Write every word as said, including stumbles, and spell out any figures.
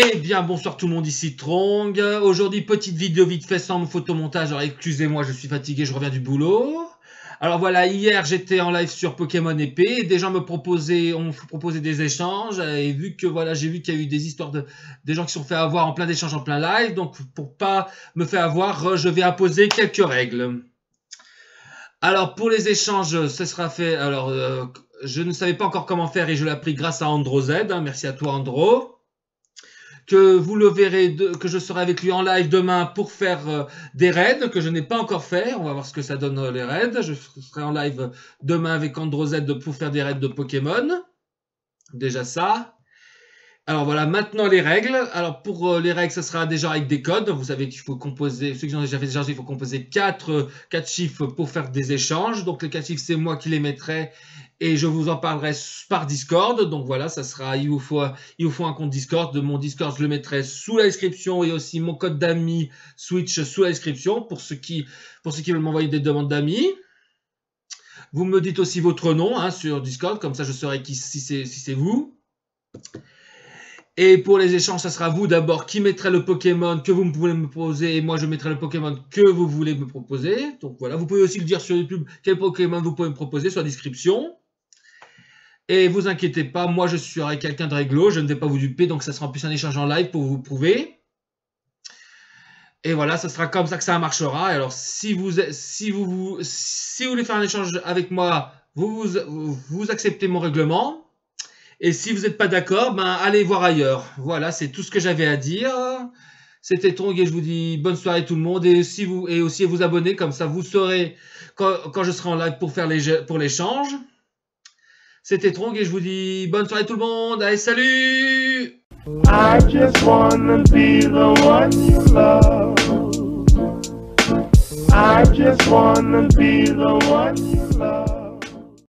Eh bien, bonsoir tout le monde, ici Trong. Aujourd'hui, petite vidéo vite fait sans photomontage. Alors, excusez-moi, je suis fatigué, je reviens du boulot. Alors voilà, hier, j'étais en live sur Pokémon Épée. Et des gens me proposaient, ont proposé des échanges. Et vu que, voilà, j'ai vu qu'il y a eu des histoires de, des gens qui se sont fait avoir en plein d'échanges, en plein live. Donc, pour pas me faire avoir, je vais imposer quelques règles. Alors, pour les échanges, ce sera fait. Alors, euh, je ne savais pas encore comment faire et je l'ai appris grâce à AndroZ. Hein, merci à toi, Andro. Que vous le verrez, de, que je serai avec lui en live demain pour faire euh, des raids que je n'ai pas encore fait. On va voir ce que ça donne euh, les raids. Je serai en live demain avec AndroZ pour faire des raids de Pokémon. Déjà ça. Alors voilà, maintenant les règles. Alors pour euh, les règles, ça sera déjà avec des codes. Vous savez qu'il faut composer, ceux qui ont déjà fait des échanges, il faut composer quatre, euh, quatre chiffres pour faire des échanges. Donc les quatre chiffres, c'est moi qui les mettrai. Et je vous en parlerai par Discord. Donc voilà, ça sera, il vous faut, il vous faut un compte Discord. De mon Discord, je le mettrai sous la description et aussi mon code d'amis Switch sous la description pour ceux qui, pour ceux qui veulent m'envoyer des demandes d'amis. Vous me dites aussi votre nom hein, sur Discord, comme ça je saurai qui, si c'est si c'est vous. Et pour les échanges, ça sera vous d'abord qui mettrez le Pokémon que vous pouvez me proposer et moi je mettrai le Pokémon que vous voulez me proposer. Donc voilà, vous pouvez aussi le dire sur YouTube quel Pokémon vous pouvez me proposer sur la description. Et vous inquiétez pas, moi je suis avec quelqu'un de réglo, je ne vais pas vous duper, donc ça sera en plus un échange en live pour vous prouver. Et voilà, ça sera comme ça que ça marchera. Alors si vous si vous, vous si vous voulez faire un échange avec moi, vous vous, vous acceptez mon règlement. Et si vous n'êtes pas d'accord, ben allez voir ailleurs. Voilà, c'est tout ce que j'avais à dire. C'était Trong et je vous dis bonne soirée tout le monde. Et, si vous, et aussi vous abonner, comme ça vous saurez quand, quand je serai en live pour faire les, pour l'échange. C'était Trong et je vous dis bonne soirée tout le monde. Allez, salut! I just wanna be the one you love. I just wanna be the one you love.